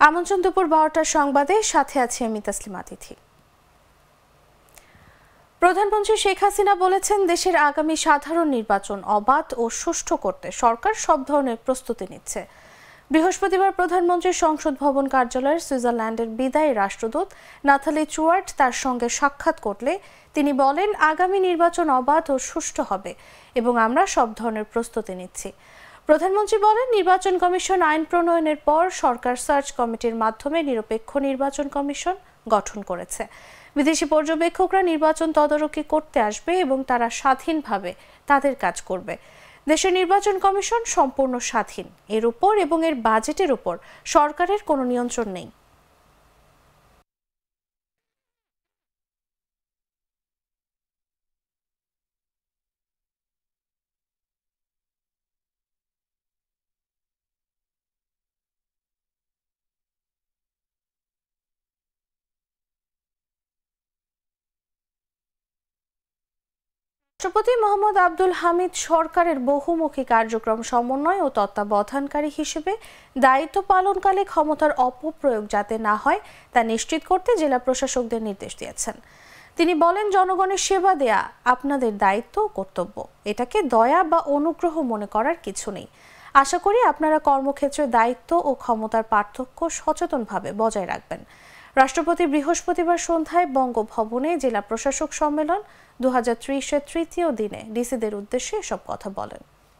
আমন্ত্রণ দুপুর 12টার সংবাদে সাথে আছে আমি তাসলিমা তিথি। প্রধানমন্ত্রী শেখ হাসিনা বলেছেন, দেশের আগামী সাধারণ নির্বাচন অবাধ ও সুষ্ঠু করতে সরকার সব ধরনের প্রস্তুতি নিচ্ছে। বৃহস্পতিবার প্রধানমন্ত্রীর সংসদ ভবন কার্যালয়ের সুইজারল্যান্ডের বিদায়ী রাষ্ট্রদূত নাথালি চুয়ার্ট তার সঙ্গে সাক্ষাৎ করলে তিনি বলেন, আগামী নির্বাচন অবাধ ও সুষ্ঠু হবে এবং আমরা সব ধরনের প্রস্তুতি নিচ্ছি। প্রধানমন্ত্রী বলেন, নির্বাচন কমিশন আইন প্রণয়নের পর সরকার সার্চ কমিটির মাধ্যমে নিরপেক্ষ নির্বাচন কমিশন গঠন করেছে। বিদেশি পর্যবেক্ষকরা নির্বাচন তদারকি করতে আসবে এবং তারা স্বাধীনভাবে তাদের কাজ করবে। দেশের নির্বাচন কমিশন সম্পূর্ণ স্বাধীন, এর উপর এবং এর বাজেটের উপর সরকারের কোনো নিয়ন্ত্রণ নেই। রাষ্ট্রপতি মোহাম্মদ আব্দুল হামিদ সরকারের বহুমুখী কার্যক্রম সমন্বয় ও তত্ত্বাবধানকারী হিসেবে দায়িত্ব পালনকালে ক্ষমতার অপপ্রয়োগ যাতে না হয় তা নিশ্চিত করতে জেলা প্রশাসকদের নির্দেশ দিয়েছেন। তিনি বলেন, জনগণের সেবা দেয়া আপনাদের দায়িত্ব ও কর্তব্য, এটাকে দয়া বা অনুগ্রহ মনে করার কিছু নেই। আশা করি আপনারা কর্মক্ষেত্রে দায়িত্ব ও ক্ষমতার পার্থক্য সচেতনভাবে বজায় রাখবেন। রাষ্ট্রপতি বৃহস্পতিবার সন্ধ্যায় বঙ্গভবনে জেলা প্রশাসক সম্মেলন 2030-এর তৃতীয় দিনে ডিসিদের উদ্দেশ্যে এসব কথা বলেন।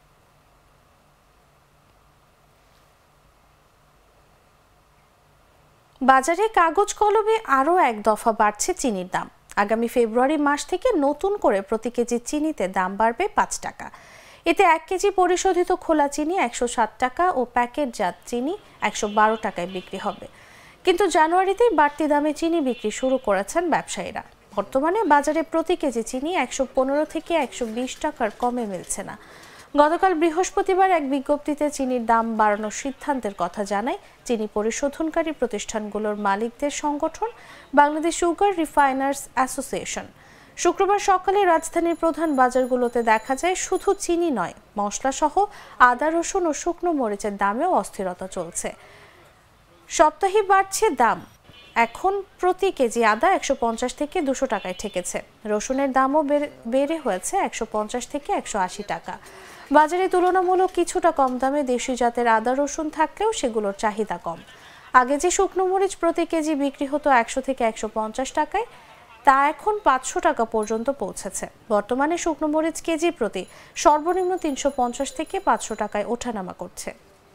বাজারে কাগজ কলমে আরও এক দফা বাড়ছে চিনির দাম। আগামী ফেব্রুয়ারি মাস থেকে নতুন করে প্রতি কেজি চিনিতে দাম বাড়বে 5 টাকা। এতে 1 কেজি পরিশোধিত খোলা চিনি 107 টাকা ও প্যাকেটজাত চিনি 112 টাকায় বিক্রি হবে। কিন্তু জানুয়ারিতেই বাড়তি দামে চিনি বিক্রি শুরু করেছেন ব্যবসায়ীরা। বর্তমানে বাজারে প্রতি কেজি চিনি 115 থেকে 120 টাকার কমে মিলছে না। গতকাল বৃহস্পতিবার এক বিজ্ঞপ্তিতে চিনির দাম বাড়ানোর সিদ্ধান্তের কথা জানায় চিনি পরিশোধনকারী প্রতিষ্ঠানগুলোর মালিকদের সংগঠন বাংলাদেশ সুগার রিফাইনার্স অ্যাসোসিয়েশন। শুক্রবার সকালে রাজধানীর প্রধান বাজারগুলোতে দেখা যায় শুধু চিনি নয়, মশলাসহ আদা, রসুন ও শুকনো মরিচের দামেও অস্থিরতা চলছে। সপ্তাহে বাড়ছে দাম। এখন প্রতি কেজি আদা 150 থেকে 200 টাকায় ঠেকেছে। রসুনের দামও বেড়ে হয়েছে 150 থেকে 180 টাকা। বাজারে তুলনামূলক কিছুটা কম দামে দেশি জাতের আদা, রসুন থাকলেও সেগুলোর চাহিদা কম। আগে যে শুকনো মরিচ প্রতি কেজি বিক্রি হতো 100 থেকে 150 টাকায়, তা এখন 500 টাকা পর্যন্ত পৌঁছেছে। বর্তমানে শুকনো মরিচ কেজি প্রতি সর্বনিম্ন 350 থেকে 500 টাকায় ওঠানামা করছে।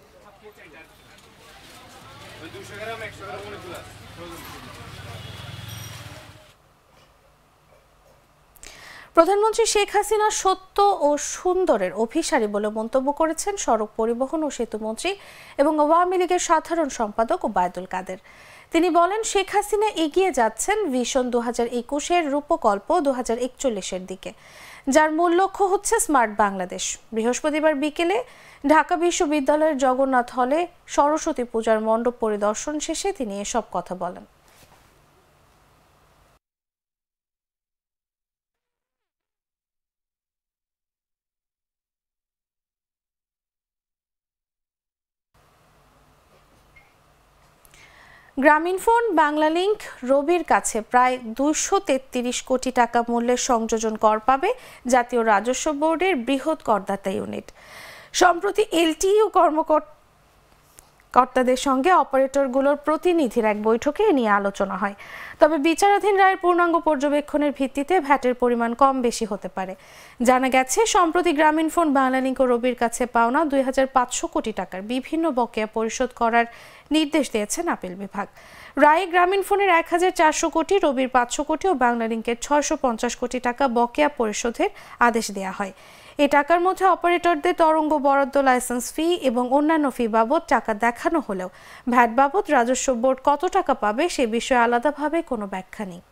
প্রধানমন্ত্রী শেখ হাসিনা সত্য ও সুন্দরের অভিসারী বলে মন্তব্য করেছেন সড়ক পরিবহন ও সেতুমন্ত্রী এবং আওয়ামী লীগের সাধারণ সম্পাদক ওবায়দুল কাদের। তিনি বলেন, শেখ হাসিনা এগিয়ে যাচ্ছেন ভিশন 2021-এর রূপকল্প 2041-এর দিকে, যার মূল লক্ষ্য হচ্ছে স্মার্ট বাংলাদেশ। বৃহস্পতিবার বিকেলে ঢাকা বিশ্ববিদ্যালয়ের জগন্নাথ হলে সরস্বতী পূজার মণ্ডপ পরিদর্শন শেষে তিনি এসব কথা বলেন। গ্রামীণফোন বাংলালিংক রবির কাছে প্রায় 233 কোটি টাকা মূল্যের সংযোজন কর পাবে জাতীয় রাজস্ব বোর্ডের বৃহৎ করদাতা ইউনিট। সম্প্রতি এলটিইউ কর্তাদের সঙ্গে অপারেটরগুলোর প্রতিনিধির এক বৈঠকে এ নিয়ে আলোচনা হয়। তবে বিচারাধীন রায়ের পূর্ণাঙ্গ পর্যবেক্ষণের ভিত্তিতে ভ্যাটের পরিমাণ কম বেশি হতে পারে। জানা গেছে, সম্প্রতি গ্রামীণফোন বাংলালিংক ও রবির কাছে পাওনা 2500 কোটি টাকার বিভিন্ন বকেয়া পরিশোধ করার নির্দেশ দিয়েছেন আপিল বিভাগ। রায়ে গ্রামীণফোনের 1400 কোটি, রবির 500 কোটি ও বাংলালিংকের 650 কোটি টাকা বকেয়া পরিশোধের আদেশ দেওয়া হয়। এই টাকার মধ্যে অপারেটরদের তরঙ্গ বরাদ্দ, লাইসেন্স ফি এবং অন্যান্য ফি বাবদ টাকা দেখানো হলেও ভ্যাট বাবদ রাজস্ব বোর্ড কত টাকা পাবে সে বিষয়ে আলাদাভাবে কোনো ব্যাখ্যা নেই।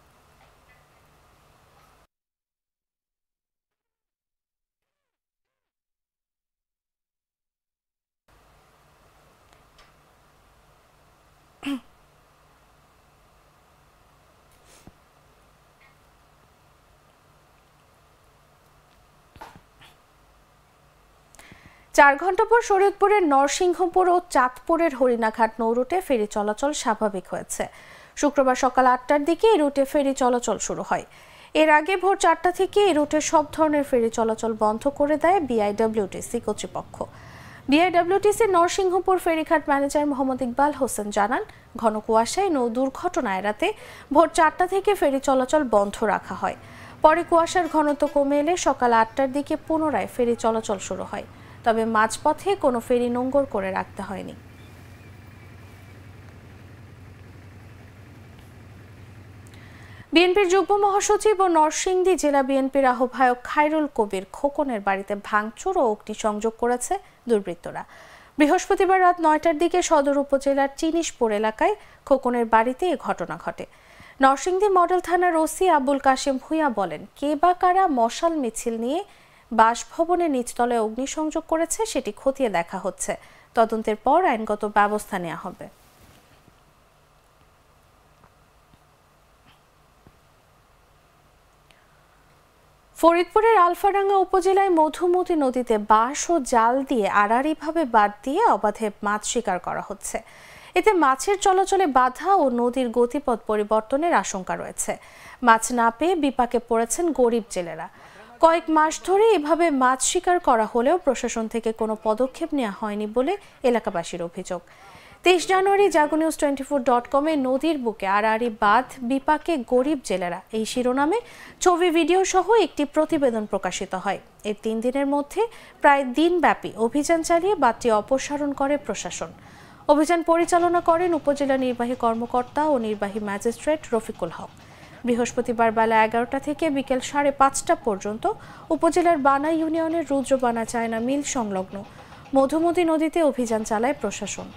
4 ঘন্টা পর শরীয়তপুরের নরসিংহপুর ও চাঁদপুরের হরিণাঘাট নৌরুটে ফেরি চলাচল স্বাভাবিক হয়েছে। শুক্রবার সকাল 8টার দিকে এই রুটে ফেরি চলাচল শুরু হয়। এর আগে ভোর 4টা থেকে এই রুটে সব ধরনের ফেরি চলাচল বন্ধ করে দেয় বিআইডব্লিউটিসি কর্তৃপক্ষ। বিআইডব্লিউটিসি নরসিংহপুর ফেরিঘাট ম্যানেজার মোহাম্মদ ইকবাল হোসেন জানান, ঘন কুয়াশায় নৌ দুর্ঘটনা এড়াতে ভোর 4টা থেকে ফেরি চলাচল বন্ধ রাখা হয়। পরে কুয়াশার ঘনত্ব কমে এলে সকাল 8টার দিকে পুনরায় ফেরি চলাচল শুরু হয়। তবে মাঝপথে কোনো ফেরি নোঙর করে রাখতে হয়নি। বিএনপির যুগ্ম মহাসচিব ও নরসিংদী জেলা বিএনপির আহ্বায়ক খায়রুল কবির খোকনের বাড়িতে ভাঙচুর ও অগ্নিসংযোগ করেছে দুর্বৃত্তরা। বৃহস্পতিবার রাত 9টার দিকে সদর উপজেলার চিনিশপুর এলাকায় খোকনের বাড়িতে এ ঘটনা ঘটে। নরসিংদী মডেল থানার ওসি আবুল কাশেম ভূঁইয়া বলেন, কে বা কারা মশাল মিছিল নিয়ে বাসভবনের নিচতলায় অগ্নিসংযোগ করেছে সেটি খতিয়ে দেখা হচ্ছে। তদন্তের পর আইনগত ব্যবস্থা নেওয়া হবে। ফরিদপুরের আলফাডাঙ্গা উপজেলায় মধুমতি নদীতে বাঁশ ও জাল দিয়ে আড়াআড়িভাবে বাঁধ দিয়ে অবাধে মাছ শিকার করা হচ্ছে। এতে মাছের চলাচলে বাধা ও নদীর গতিপথ পরিবর্তনের আশঙ্কা রয়েছে। মাছ না পেয়ে বিপাকে পড়েছেন গরিব জেলেরা। কয়েক মাস ধরে এভাবে মাছ শিকার করা হলেও প্রশাসন থেকে কোনো পদক্ষেপ নেওয়া হয়নি বলে এলাকাবাসীর অভিযোগ। 23 জানুয়ারি জাগোনিউজ 24.com-এ নদীর বুকে আড়াআড়ি বাঁধ বিপাকে গরিব জেলেরা এই শিরোনামে ছবি ভিডিও সহ একটি প্রতিবেদন প্রকাশিত হয়। এর 3 দিনের মধ্যে প্রায় দিনব্যাপী অভিযান চালিয়ে বাঁধটি অপসারণ করে প্রশাসন। অভিযান পরিচালনা করেন উপজেলা নির্বাহী কর্মকর্তা ও নির্বাহী ম্যাজিস্ট্রেট রফিকুল হক। বৃহস্পতিবার বেলা 11টা থেকে বিকেল 5:30 পর্যন্ত উপজেলার বানা ইউনিয়নের রুদ্রবানা চায়না মিল সংলগ্ন মধুমতি নদীতে অভিযান চালায় প্রশাসন।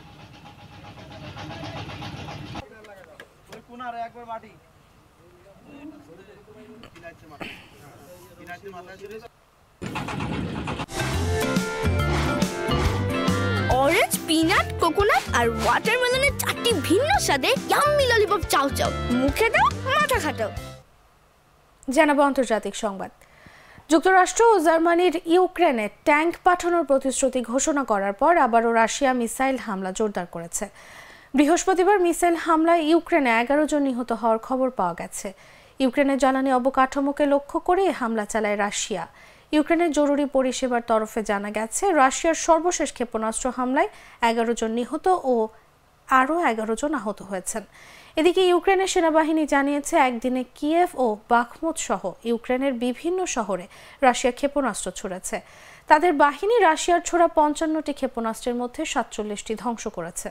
অরেঞ্জ, পিনাট, কোকোনাট আর ওয়াটারমেলনের 4টি ভিন্ন স্বাদে ইয়াম্মি ললিপপ চাও চাও, মুখে দাও, মাথা খাটাও। জানাবো আন্তর্জাতিক সংবাদ। যুক্তরাষ্ট্র ও জার্মানির ইউক্রেনে ট্যাঙ্ক পাঠানোর প্রতিশ্রুতি ঘোষণা করার পর আবারও রাশিয়া মিসাইল হামলা জোরদার করেছে। বৃহস্পতিবার মিসাইল হামলায় ইউক্রেনে 11 জন নিহত হওয়ার খবর পাওয়া গেছে। ইউক্রেনের জ্বালানি অবকাঠামোকে লক্ষ্য করে হামলা চালায় রাশিয়া। ইউক্রেনের জরুরি পরিষেবার তরফে জানা গেছে, রাশিয়ার সর্বশেষ ক্ষেপণাস্ত্র হামলায় 11 জন নিহত ও আরও 11 জন আহত হয়েছেন। এদিকে ইউক্রেনের সেনাবাহিনী জানিয়েছে, একদিনে কিয়েভ ও বাখমুত সহ ইউক্রেনের বিভিন্ন শহরে রাশিয়া ক্ষেপণাস্ত্র ছুড়েছে। তাদের বাহিনী রাশিয়ার ছোড়া 55টি ক্ষেপণাস্ত্রের মধ্যে 47টি ধ্বংস করেছে।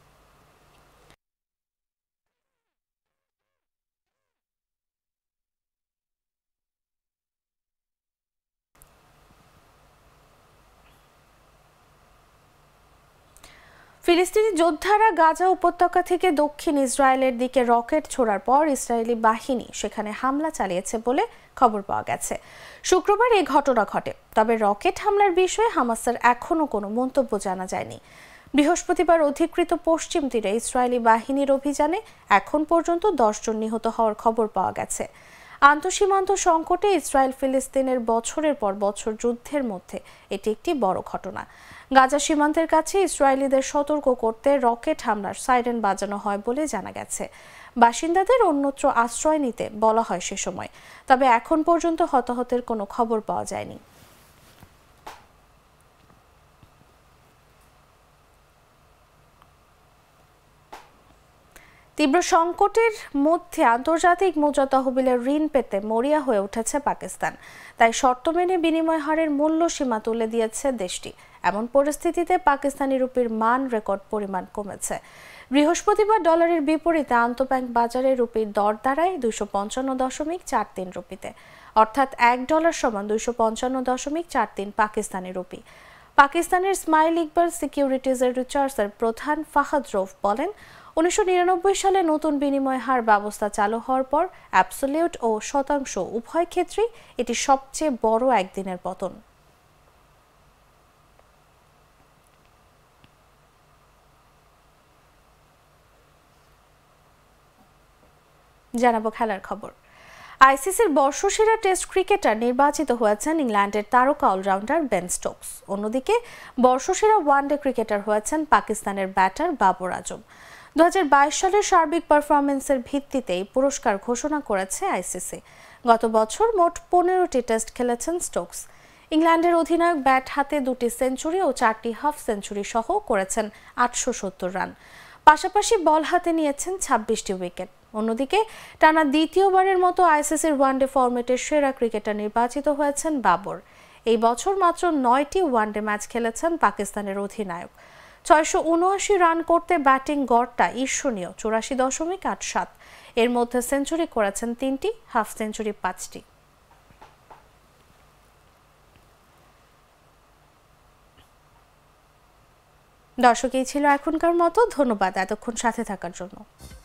ফিলিস্তিনি যোদ্ধারা গাজা উপত্যকা থেকে দক্ষিণ ইসরায়েলের দিকে রকেট ছোড়ার পর ইসরায়েলি বাহিনী সেখানে হামলা চালিয়েছে বলে খবর পাওয়া গেছে। শুক্রবার এই ঘটনা ঘটে। তবে রকেট হামলার বিষয়ে হামাসের এখনও কোনো মন্তব্য জানা যায়নি। বৃহস্পতিবার অধিকৃত পশ্চিম তীরে ইসরায়েলি বাহিনীর অভিযানে এখন পর্যন্ত 10 জন নিহত হওয়ার খবর পাওয়া গেছে। আন্তঃসীমান্ত সংকটে ইসরায়েল ফিলিস্তিনের বছরের পর বছর যুদ্ধের মধ্যে এটি একটি বড় ঘটনা। গাজা সীমান্তের কাছে ইসরায়েলিদের সতর্ক করতে রকেট হামলার সাইরেন বাজানো হয় বলে জানা গেছে। বাসিন্দাদের অন্যত্র আশ্রয় নিতে বলা হয় সে সময়। তবে এখন পর্যন্ত হতাহতের কোনো খবর পাওয়া যায়নি। তীব্র সংকটের মধ্যে আন্তর্জাতিক মুদ্রা তহবিলের ঋণ পেতে মরিয়া হয়ে উঠেছে পাকিস্তান। তাই শর্ত মেনে বিনিময় হারের মূল্য সীমা তুলে দিয়েছে দেশটি। এমন পরিস্থিতিতে পাকিস্তানি রুপির মান রেকর্ড পরিমাণ কমেছে। বৃহস্পতিবার ডলারের বিপরীতে আন্তঃব্যাংক বাজারে রুপির দর দাঁড়ায় 255.43 রুপিতে, অর্থাৎ $1 সমান 255.43 পাকিস্তানি রুপি। পাকিস্তানের স্মাইল ইকবাল সিকিউরিটিজের রিসার্চের প্রধান ফাহাদ রৌফ বলেন, 1999 সালে নতুন বিনিময় হার ব্যবস্থা চালু হওয়ার পর অ্যাবসলিউট ও শতাংশ উভয় ক্ষেত্রেই এটি সবচেয়ে বড় একদিনের পতন। জানাবো খেলার খবর। আইসিসির বর্ষসেরা টেস্ট ক্রিকেটার নির্বাচিত হয়েছেন ইংল্যান্ডের তারকা অলরাউন্ডার বেন স্টোকস। অন্যদিকে বর্ষসেরা ওয়ানডে ক্রিকেটার হয়েছেন পাকিস্তানের ব্যাটার বাবর আজম। 2022 সালের সার্বিক পারফরমেন্সের ভিত্তিতে এই পুরস্কার ঘোষণা করেছে আইসিসি। গত বছর মোট 15টি টেস্ট খেলেছেন স্টোকস। ইংল্যান্ডের অধিনায়ক ব্যাট হাতে 2টি সেঞ্চুরি ও 4টি হাফ সেঞ্চুরি সহ করেছেন 870 রান। পাশাপাশি বল হাতে নিয়েছেন 26টি উইকেট। অন্যদিকে টানা দ্বিতীয়বারের মতো আইসিসির ওয়ানডে ফরম্যাটের সেরা ক্রিকেটার নির্বাচিত হয়েছেন বাবর। এই বছর মাত্র 9টি ওয়ানডে ম্যাচ খেলেছেন পাকিস্তানের অধিনায়ক। 679 রান করতে ব্যাটিং গড়টা ঈর্ষণীয় 84.87। এর মধ্যে সেঞ্চুরি করেছেন 3টি, হাফ সেঞ্চুরি 5টি। দর্শক, এই ছিল এখনকার মতো। ধন্যবাদ এতক্ষণ সাথে থাকার জন্য।